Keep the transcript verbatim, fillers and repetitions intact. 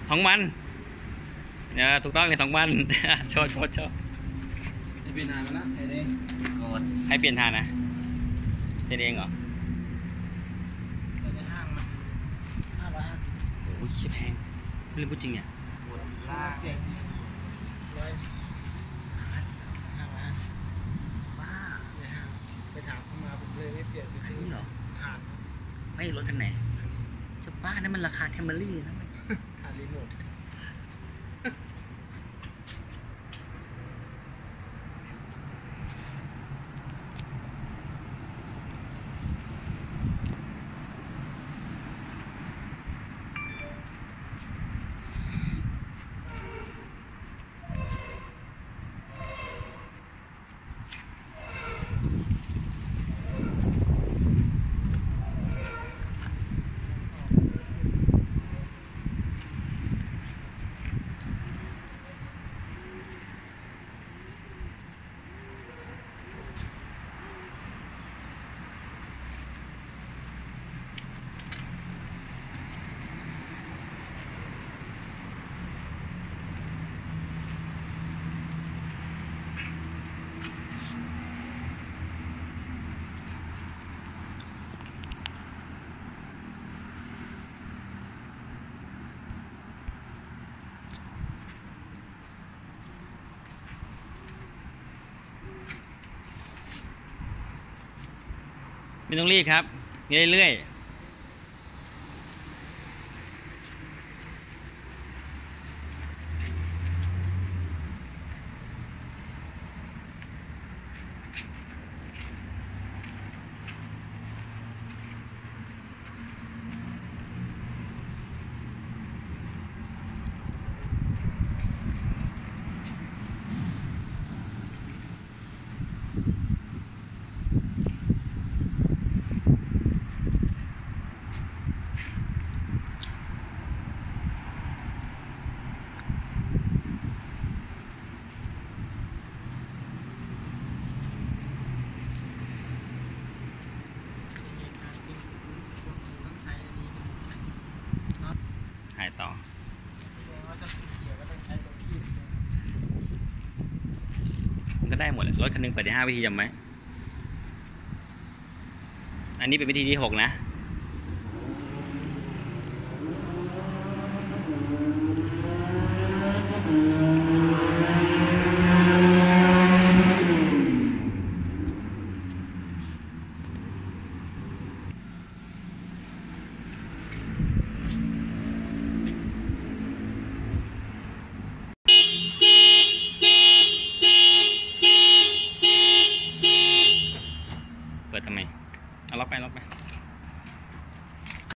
ท้องมันเนี่ยถูกต้องเลยท้องมันโชว์โชว์โชว์ให้เปลี่ยนทางมาละให้ได้กดให้เปลี่ยนทางนะเปลี่ยนเองเหรอในห้างมันห้าร้อยห้าสิบโอ้ยชิบแพงเรื่องพูดจริงเนี่ยกดลากเจ็ดร้อยห้าร้อยห้าสิบบ้าในห้างไปถามเขามาผมเลยไม่เปลี่ยนไปอันซื้อนี้เหรอทานไม่รถคันไหนจะบ้านั่นมันราคาแคมเบอรี่นะทานรีโมทไม่ต้องรีบครับเรื่อยๆหายต่อมันก็ได้หมดแหละรถคันหนึงเปิดได้ห้าวิธีจำไหมอันนี้เป็นวิธีที่หกนะเปิดทำไมเอาล็อกไปล็อกไป